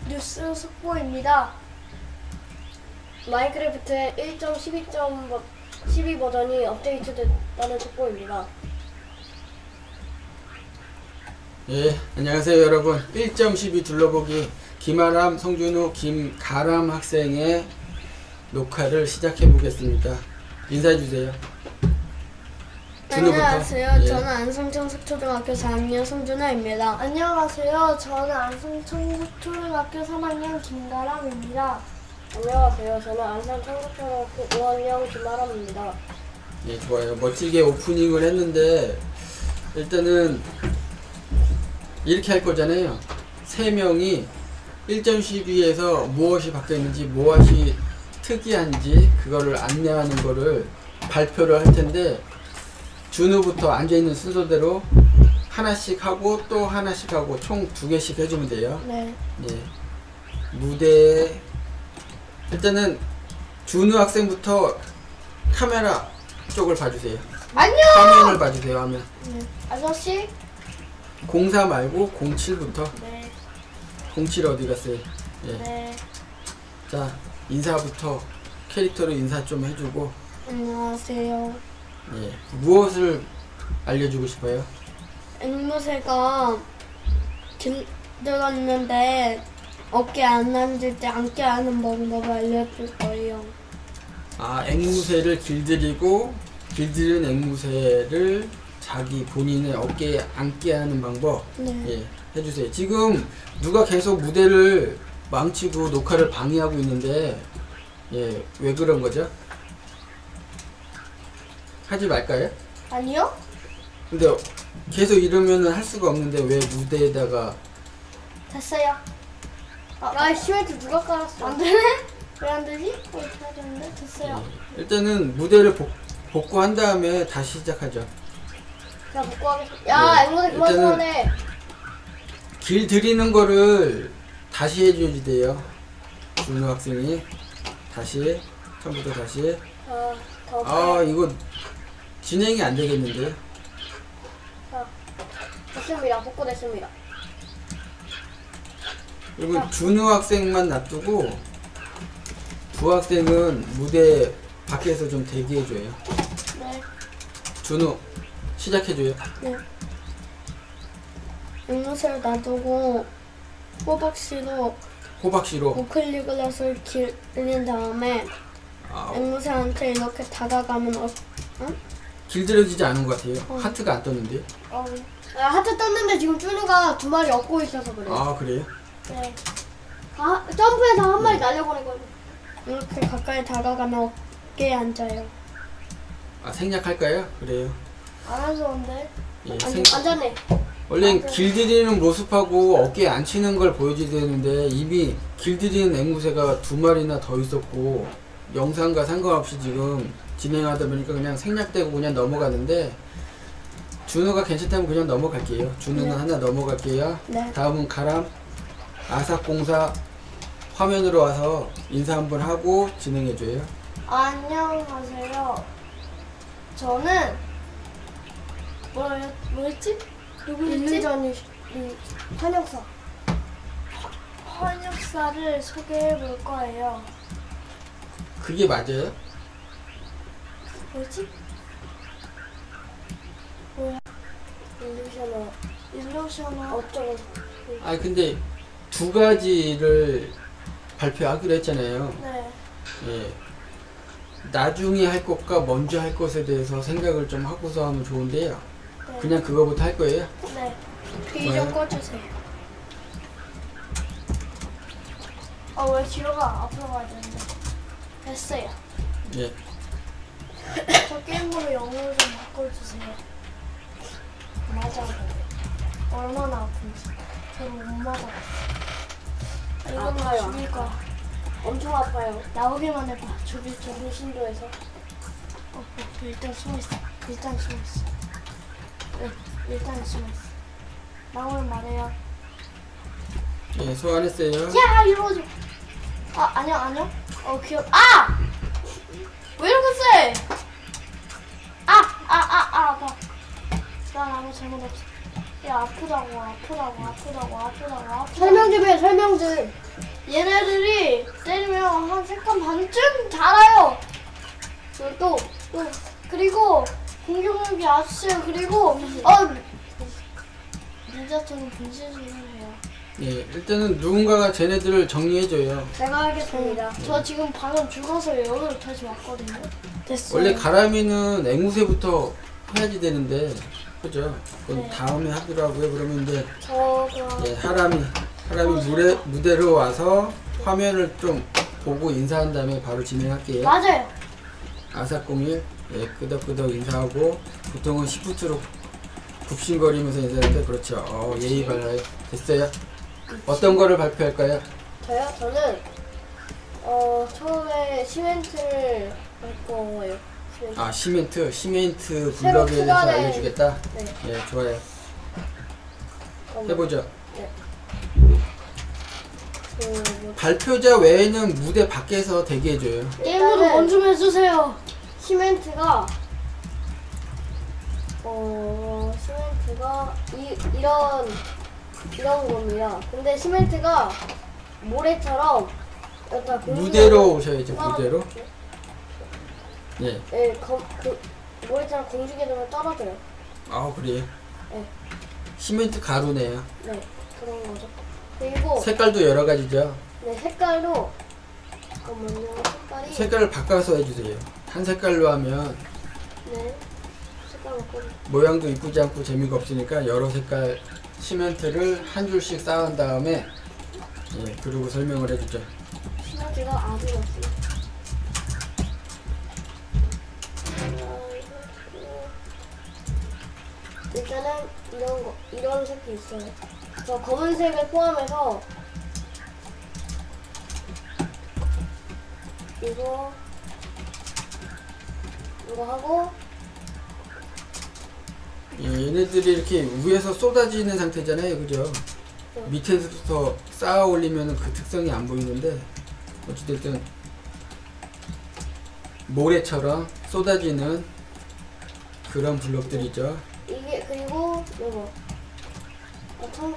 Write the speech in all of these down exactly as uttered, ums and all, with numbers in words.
뉴스 속보입니다. 마인크래프트의 일 점 십이 점 십이 버전이 업데이트됐다는 속보입니다. 예, 안녕하세요 여러분. 일 점 십이 둘러보기 김아람, 성준우, 김가람 학생의 녹화를 시작해 보겠습니다. 인사해 주세요. 안녕하세요. 예. 저는 안성청석초등학교 사 학년 성준아입니다. 안녕하세요. 저는 안성청석초등학교 삼 학년 김가람입니다. 안녕하세요. 저는 안성청석초등학교 오 학년 김아람입니다. 예, 좋아요. 멋지게 오프닝을 했는데 일단은 이렇게 할 거잖아요. 세 명이 일 점 십이에서 무엇이 바뀌었는지, 무엇이 특이한지 그거를 안내하는 거를 발표를 할 텐데, 준우부터 앉아있는 순서대로 하나씩 하고 또 하나씩 하고 총 두 개씩 해주면 돼요. 네. 예. 무대 일단은 준우 학생부터 카메라 쪽을 봐주세요. 안녕. 화면을 봐주세요. 화면. 네. 아저씨. 공사 말고 공칠부터. 네. 공칠 어디 갔어요? 예. 네. 자, 인사부터 캐릭터로 인사 좀 해주고. 안녕하세요. 예. 무엇을 알려주고 싶어요? 앵무새가 길들었는데 어깨 안 앉을 때 앉게 하는 방법을 알려줄 거예요. 아, 앵무새를 길들이고 길들인 앵무새를 자기 본인의 어깨에 앉게 하는 방법. 네. 예, 해주세요. 지금 누가 계속 무대를 망치고 녹화를 방해하고 있는데, 예, 왜 그런 거죠? 하지 말까요? 아니요? 근데 계속 이러면은 할 수가 없는데 왜 무대에다가. 됐어요. 아, 야, 시멘트 누가 깔았어? 안 되네? 왜 안 되지? 어, 이렇게 해야 되는데? 됐어요. 예, 일단은 무대를 복, 복구한 다음에 다시 시작하죠. 자, 복구하겠습니다. 야, 앵무새 그만 일단은 소환해. 길 들이는 거를 다시 해줘야지 돼요. 준우 학생이 다시 처음부터 다시. 자, 더. 아, 이거 진행이 안 되겠는데. 자, 됐습니다. 복구됐습니다. 그리고 준우 학생만 놔두고 두 학생은 무대 밖에서 좀 대기해줘요. 네. 준우 시작해줘요. 네. 앵무새를 놔두고 호박씨로 호박씨로. 우클릭을 해서 길들인 다음에 아, 앵무새한테 이렇게 다가가면 어? 응? 길들여지지 않은 것 같아요. 어. 하트가 안 떴는데. 어. 아, 하트 떴는데 지금 쭈루가 두 마리 얻고 있어서 그래요. 아, 그래요? 네. 아, 점프해서 한 마리 날려보내거든요. 이렇게 가까이 다가가면 어깨에 앉아요. 아, 생략할까요? 그래요. 안 앉았는데? 예, 앉, 생... 앉았네. 원래 앉았네. 길들이는 모습하고 어깨에 앉히는 걸 보여줘야 되는데 이미 길들이는 앵무새가 두 마리나 더 있었고 영상과 상관없이 지금 진행하다 보니까 그냥 생략되고 그냥 넘어가는데, 준우가 괜찮다면 그냥 넘어갈게요. 준우는 네. 하나 넘어갈게요. 네. 다음은 가람. 아삭공사 화면으로 와서 인사 한번 하고 진행해줘요. 안녕하세요. 저는 뭐라 뭐였지? 누구였지? 전이 한역사. 한역사를 소개해 볼 거예요. 그게 맞아요? 뭐지? 뭐야? 일루셔너. 일루셔너. 어쩌고. 아, 근데 두 가지를 발표하기로 했잖아요. 네. 예. 나중에 할 것과 먼저 할 것에 대해서 생각을 좀 하고서 하면 좋은데요. 네. 그냥 그거부터 할 거예요? 네. 귀 뭐야? 좀 꺼주세요. 아, 왜 뒤로가 앞으로 가야 되는데? 됐어요. 예. 저 게임으로 영어를 좀 바꿔주세요. 맞아. 얼마나 아픈지. 저를 못 맞아. 이거는 아파요. 죽일 거야. 엄청 아파요. 나오기만 해봐. 죽일 죽일 신도에서. 어, 어, 일단 숨어있어. 일단 숨어있어. 네, 일단 숨어있어. 나오면 말해요. 예, 소환했어요. 야, 이러지. 아, 아니야, 아니야. 어, 귀여워. 아! 왜 이렇게 세? 아, 아, 아, 아, 아파. 난 아무 잘못 없어. 야 아프다고 아프다고 아프다고 아프다고 아프다고. 설명 좀 해, 설명 좀. 얘네들이 때리면 한 세 칸 반쯤 자라요. 그리고 또, 또 그리고 공격력이 아주 세요. 그리고 어 니자처럼 분신술을 해요. 예, 일단은 누군가가 쟤네들을 정리해줘요. 제가 하겠습니다. 저 지금 방금 죽어서 여기로 다시 왔거든요. 됐어요. 원래 가람이는 앵무새부터 해야지 되는데, 그죠? 그건 네. 다음에 하더라고요. 그러면 이제 저가 예, 하람이 하람이 무대, 무대로 와서 화면을 좀 보고 인사한 다음에 바로 진행할게요. 맞아요. 아사공일 예, 끄덕끄덕 인사하고 보통은 시프트로 굽신거리면서 인사하는데 그렇죠. 어, 예의 발라요. 됐어요. 어떤 거를 발표할까요? 저요? 저는 어 처음에 시멘트를 할 거예요. 시멘트. 아 시멘트 시멘트 새로 블럭에 대해서 추가된- 알려주겠다. 네. 예, 좋아요. 잠깐만. 해보죠. 그 뭐, 발표자 외에는 무대 밖에서 대기해줘요. 게임으로 일단은 먼저 해주세요. 시멘트가 어 시멘트가 이 이런 이런 겁니다. 근데 시멘트가 모래처럼 약간 공중에- 무대로 오셔야죠. 아, 무대로. 예. 예, 거, 그 모래처럼 공중에 두면 떨어져요. 아 그래요. 네. 시멘트 가루네요. 네, 그런 거죠. 그리고 색깔도 여러 가지죠. 네 색깔도 잠깐만요. 색깔이 색깔을 바꿔서 해주세요. 한 색깔로 하면 네 색깔 바꿔. 모양도 이쁘지 않고 재미가 없으니까 여러 색깔 시멘트를 한 줄씩 쌓은 다음에 예, 그리고 설명을 해주죠. 시멘트가 아주 많습니다. 일단은 이런 거 이런 색이 있어요. 저 검은색을 포함해서 이거 이거 하고 예, 얘네들이 이렇게 위에서 쏟아지는 상태잖아요. 그죠? 네. 밑에서부터 쌓아 올리면 그 특성이 안 보이는데 어찌됐든 모래처럼 쏟아지는 그런 블록들이죠. 이게 그리고 이거 아, 참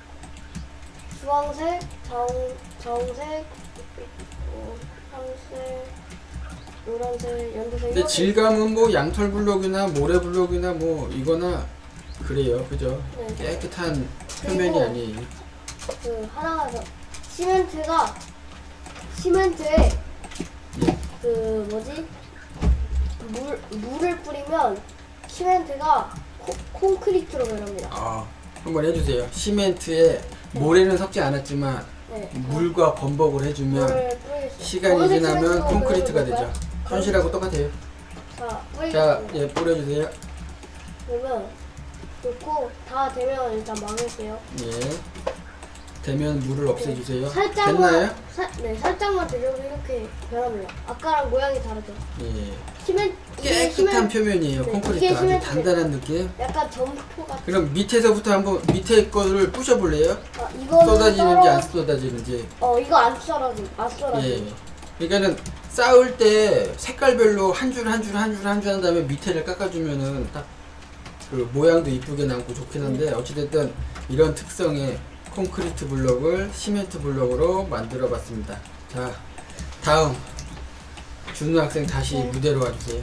주황색, 자홍, 자홍색, 어, 황색, 노란색, 연두색. 근데 이렇게 질감은 뭐 양털 블록이나 모래 블록이나 뭐 이거나 그래요. 그죠? 네. 깨끗한 표면이 그리고 아니에요. 그 하나가 더 시멘트가 시멘트에 예. 그 뭐지 물 물을 뿌리면 시멘트가 코, 콘크리트로 변합니다. 아, 한번 해주세요. 시멘트에 모래는 섞지 않았지만 네. 물과 범벅을 해주면 물을 뿌리겠습니다. 시간이 검은색 지나면 시멘트로 콘크리트가 뿌려볼까요? 되죠. 현실하고 똑같아요. 자, 자, 뿌리겠습니다. 예, 뿌려주세요. 그러면 넣고 다 되면 일단 막을게요. 예. 되면 물을 없애주세요. 살짝만 됐나요? 사, 네 살짝만 들려도 이렇게 변합니다. 아까랑 모양이 다르죠. 예. 시멘 이게 깨끗한 시멘 표면이에요. 네, 콘크리트 이게 아주 시멘트. 단단한 느낌. 약간 점토 같은. 그럼 밑에서부터 한번 밑에 거를 부셔볼래요? 아, 이거는 쏟아지는지 떨어- 안 쏟아지는지. 어 이거 안 썰어져 안 썰어져. 예. 그러니까는 쌓을 때 색깔별로 한 줄 한 줄 한 줄 한 줄 한 다음에 밑에를 깎아주면은 딱 그 모양도 이쁘게 남고 좋긴 한데 어찌됐든 이런 특성의 콘크리트 블록을 시멘트 블록으로 만들어 봤습니다. 자, 다음 준우 학생 다시 네. 무대로 와주세요.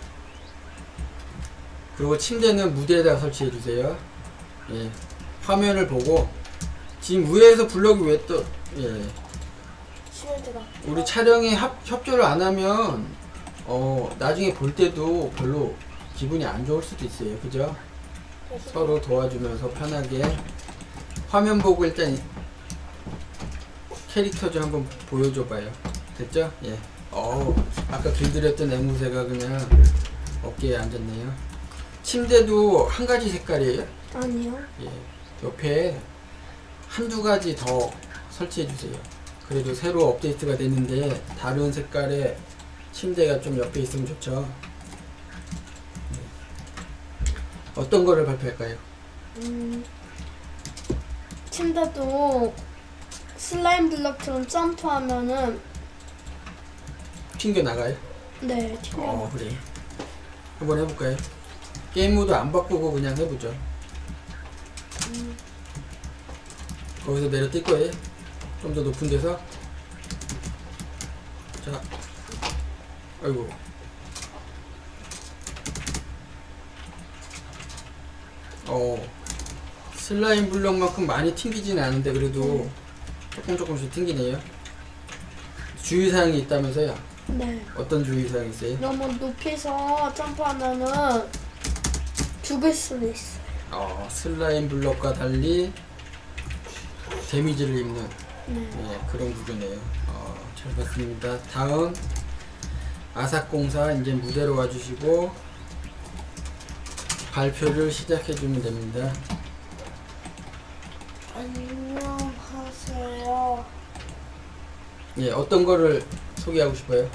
그리고 침대는 무대에다 설치해 주세요. 예. 화면을 보고 지금 위에서 블록이 왜 또 예. 시멘트가. 우리 촬영에 합, 협조를 안 하면 어 나중에 볼 때도 별로 기분이 안 좋을 수도 있어요. 그죠? 서로 도와주면서 편하게 화면 보고 일단 캐릭터 좀 한번 보여줘 봐요. 됐죠? 예. 어우, 아까 길들였던 앵무새가 그냥 어깨에 앉았네요. 침대도 한 가지 색깔이에요? 아니요. 예. 옆에 한두 가지 더 설치해 주세요. 그래도 새로 업데이트가 됐는데 다른 색깔의 침대가 좀 옆에 있으면 좋죠. 네. 어떤 거를 발표할까요? 음, 침대도 슬라임 블럭처럼 점프하면은 튕겨 나가요? 네 튕겨. 어, 그래. 한번 해볼까요? 게임 모드 안 바꾸고 그냥 해보죠. 거기서 내려 뛸 거예요. 좀 더 높은 데서. 자, 아이고. 어, 슬라임 블럭만큼 많이 튕기지는 않은데 그래도 조금 조금씩 튕기네요. 주의사항이 있다면서요? 네. 어떤 주의사항이 있어요? 너무 높이서 점프하면은 죽을 수도 있어. 어, 슬라임 블럭과 달리 데미지를 입는 네. 예, 그런 구조네요. 어, 잘 봤습니다. 다음 아삭공사 이제 무대로 와주시고 발표를 시작해주면 됩니다. 안녕하세요. 예, 어떤 거를 소개하고 싶어요?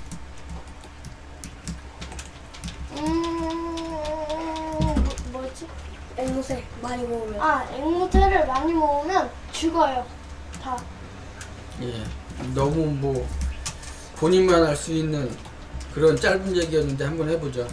음, 뭐, 뭐지? 앵무새 많이 모으면. 아, 앵무새를 많이 모으면 죽어요. 다. 예, 너무 뭐 본인만 알 수 있는 그런 짧은 얘기였는데 한번 해보죠.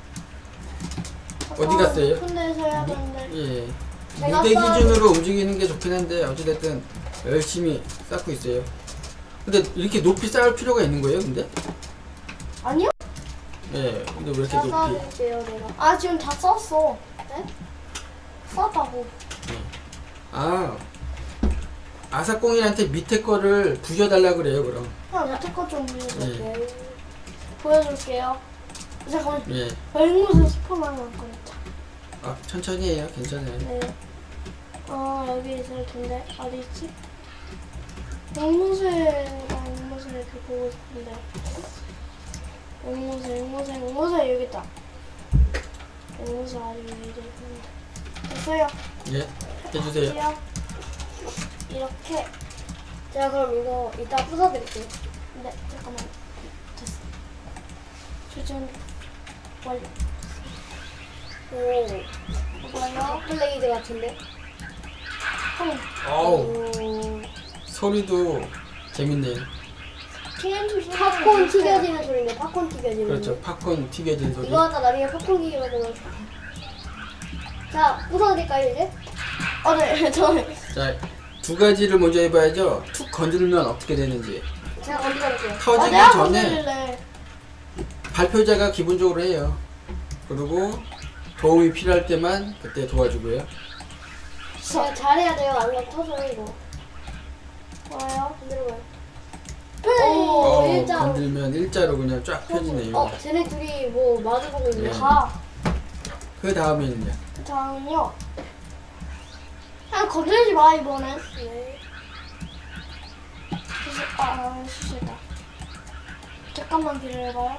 어디 갔어요? 높은 데서 해야 되는데. 예, 제가 무대 쌓아둔- 기준으로 움직이는 게 좋긴 한데 어찌됐든 열심히 쌓고 있어요. 근데 이렇게 높이 쌓을 필요가 있는 거예요, 근데? 아니요? 예, 근데 왜 이렇게 제가 높이? 쌓아드릴게요, 내가. 아, 지금 다 썼어. 네? 썼다고. 아, 아사공인한테 밑에 거를 부셔달라 그래요, 그럼. 그냥 밑에 거좀 예, 네. 보여줄게요. 잠깐만. 예. 앵무새 스포만 할 거였다. 아, 천천히 해요, 괜찮아요. 네. 어, 여기 있을 텐데. 어디 있지? 앵무새랑 앵무새 이렇게 보고 싶은데. 앵무새, 앵무새, 앵무새 여기 있다. 앵무새 아직 왜 이래 있는데. 됐어요. 예, 해주세요. 할게요. 이렇게. 제가 그럼 이거 이따 부숴드릴게요. 네, 잠깐만. 됐어. 조준 완료. 오, 뭐요? 블레이드 같은데? 어우, 오, 소리도 재밌네요. 티엔티 팝콘 튀겨지는 소리인데, 팝콘 튀겨지는 그렇죠, 소리. 팝콘 튀겨진 소리. 이거 하다 나중에 팝콘 기계 만들면 자, 부숴드릴까요, 이제? 어, 네, 저. 자, 두 가지를 먼저 해봐야죠. 툭 건들면 어떻게 되는지. 제가 건드려볼게요. 아, 터지기 내가 전에 건드릴래. 발표자가 기본적으로 해요. 그리고 도움이 필요할 때만 그때 도와주고요. 제가 잘해야 돼요. 안 그러면 터져요, 이거. 뭐예요? 건드려봐요. 오, 어, 일자로. 건들면 일자로 그냥 쫙 펴지네요. 어, 쟤네 둘이 뭐 마주보고 있네. 예. 다. 그 다음에는요. 그 다음은요. 그냥 건들지 마, 이번엔. 네. 수시, 아, 아, 수시다. 잠깐만 기다려봐요.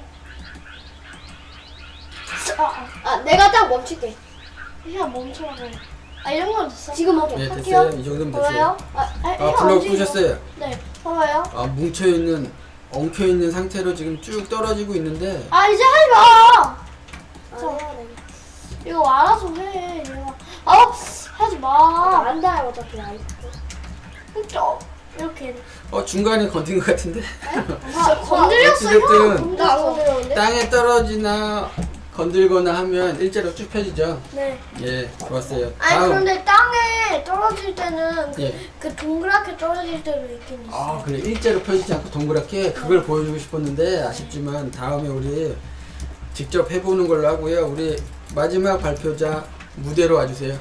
스- 아, 아, 아, 내가 딱 멈출게. 그냥 멈춰라고 해. 아, 이런 건 됐어. 지금 멈춰. 예, 할게요. 됐어요. 이 정도면 보여요? 됐어요. 아, 아, 아, 이거 블럭 움직이고. 부셨어요. 네, 봐봐요. 아, 뭉쳐있는, 엉켜있는 상태로 지금 쭉 떨어지고 있는데, 아, 이제 하지 마! 아, 해야 돼. 이거 알아서 해, 얘가. 아, 하지 아, 마. 안 닿아요, 어차피. 안 진짜. 이렇게. 어, 중간에 건든 것 같은데? 아, 건드렸어, 형. 어찌됐든 나안 건드렸어. 건드렸는데? 땅에 떨어지나 건들거나 하면 일자로 쭉 펴지죠? 네. 예, 좋았어요. 아니, 다음. 그런데 땅에 떨어질 때는 그, 예. 그 동그랗게 떨어질 때도 있긴 있어. 아, 그래. 일자로 펴지지 않고 동그랗게 그걸 보여주고 싶었는데 아쉽지만 다음에 우리 직접 해보는 걸로 하고요. 우리 마지막 발표자 무대로 와주세요.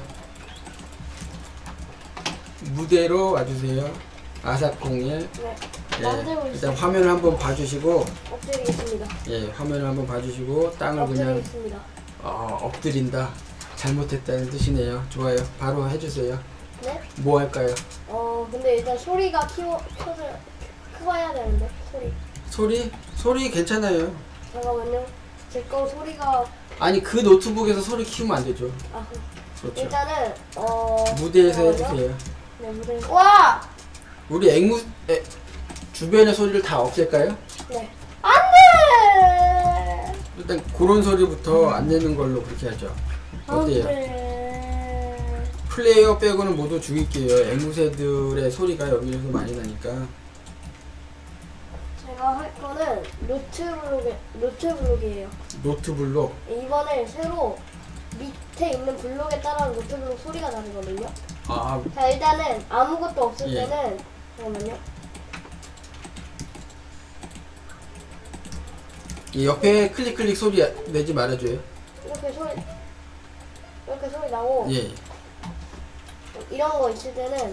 무대로 와주세요. 아삭공일. 네. 만들고 예, 있어요. 일단 화면을 한번 봐주시고, 엎드리겠습니다. 예, 화면을 한번 봐주시고 땅을 그냥 엎드리겠습니다. 어, 엎드린다. 잘못했다는 뜻이네요. 좋아요. 바로 해주세요. 네? 뭐 할까요? 어, 근데 일단 소리가 키워, 켜져, 크고 해야 되는데, 소리. 소리? 소리 괜찮아요. 잠깐만요. 제 거 소리가, 아니 그 노트북에서 소리 키우면 안 되죠. 아, 그렇죠. 일단은, 어. 무대에서 잠깐만요. 해주세요. 네, 무대. 와! 우리 앵무 에, 주변의 소리를 다 없앨까요? 네. 안 돼! 일단 그런 소리부터 안 내는 걸로 그렇게 하죠. 안 어때요? 돼. 플레이어 빼고는 모두 죽일게요. 앵무새들의 소리가 여기서 많이 나니까. 제가 할 거는 노트블록에, 노트블록이에요. 노트블록. 이번에 새로 밑에 있는 블록에 따라 노트블록 소리가 다르거든요. 아, 자 일단은 아무것도 없을 예. 때는 잠깐만요. 이 옆에 클릭 클릭 소리 내지 말아줘요. 이렇게 소리 이렇게 소리 나고 예. 이런 거 있을 때는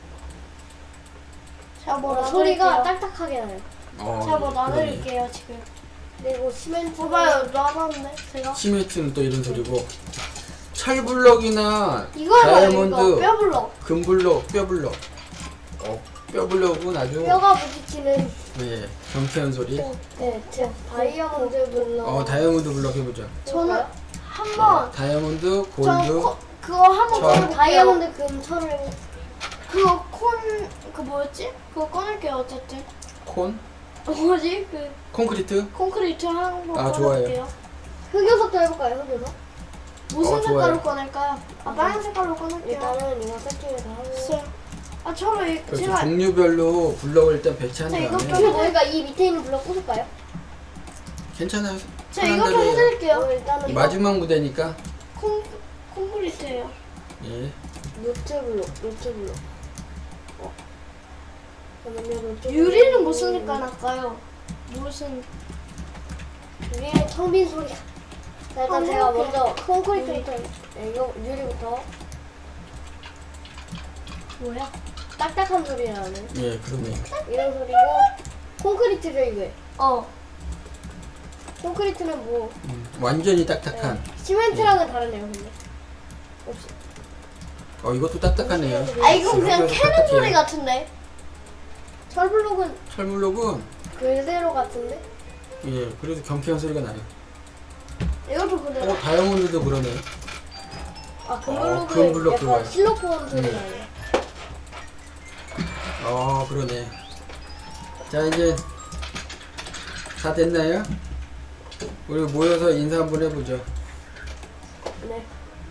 제가 뭐 어, 소리가 나눠릴게요. 딱딱하게 나요. 어, 제가 뭐 그러네. 나눠릴게요 지금. 그리고 시멘트 봐봐요 나눴네 제가. 시멘트는 또 이런 소리고. 철블럭이나 이거요 이거 다이아몬드, 뼈블럭. 금블럭, 뼈블럭. 어, 뼈블럭은 아주 뼈가 부딪히는 예, 경쾌한 소리. 네, 제 다이아몬드 블럭. 어, 다이아몬드 블럭 해보자. 저는 한번 다이아몬드, 저 골드, 코, 그거 한번 저- 꺼낼게요. 다이아몬드 금 철을 해보. 그거 콘 그 뭐였지? 그거 꺼낼게요 어쨌든. 콘, 뭐지? 그 콘크리트. 콘크리트 한번 아, 좋아요. 꺼낼게요. 흑요석도 해볼까요? 흑요석? 무슨 어, 색깔로 좋아요. 꺼낼까요? 아 빨간 색깔로 꺼낼게요. 일단은 이거 세팅을 다 하고. 글쎄요. 아 저는 이- 그렇죠. 제가 종류별로 블럭을 일단 배치한 자, 이거 다음에 좀- 저희가 이 밑에 있는 블럭 부술까요? 괜찮아요. 제가 편한 이것도 대로 해요. 해드릴게요. 어, 일단은 이 마지막 무대니까. 콘 콘크리트예요. 예. 노트 블럭, 노트 블럭. 어. 잠깐만요, 노트 블럭. 유리는 무슨 색깔 날까요? 무슨 유리는 텅 빈 소리가. 자, 일단 한번 제가 해볼게요. 먼저 콘크리트부터, 네, 이거 유리부터 뭐야? 딱딱한 소리 나는 예, 그러네. 이런 소리고, 콘크리트죠 이게. 어. 콘크리트는 뭐 음, 완전히 딱딱한. 네, 시멘트랑은 다르네요, 근데. 없이. 어, 이것도 딱딱하네요. 아 이거 그냥 그래서 캐는 딱딱해요. 소리 같은데. 철블록은 철블럭은 그대로 같은데? 예, 그래도 경쾌한 소리가 나요. 이것도 그대로. 어, 다이아몬드도 그러네. 아, 어, 금블록은 금블록 약간 들어가요. 실로폰 소리 음. 나요. 어, 그러네. 자, 이제 다 됐나요? 우리 모여서 인사 한번 해보죠. 네.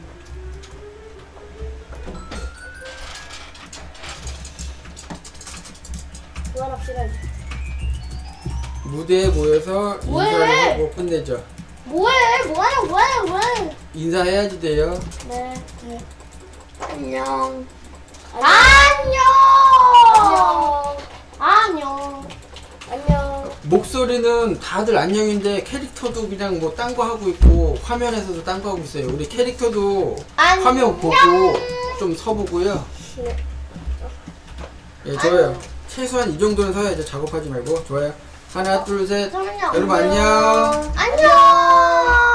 그만합시다 이제. 무대에 모여서 뭐해? 인사를 하고 끝내죠. 뭐해? 뭐해? 뭐해? 뭐해? 인사해야지 돼요. 네. 네. 안녕. 안녕. 안녕. 안녕. 안녕. 목소리는 다들 안녕인데 캐릭터도 그냥 뭐 딴 거 하고 있고 화면에서도 딴 거 하고 있어요. 우리 캐릭터도 안녕. 화면 보고 좀 서보고요. 네. 예, 좋아요. 최소한 이 정도는 서야죠. 작업하지 말고. 좋아요. 하나, 둘, 셋. 잠깐만요. 여러분 안녕. 안녕.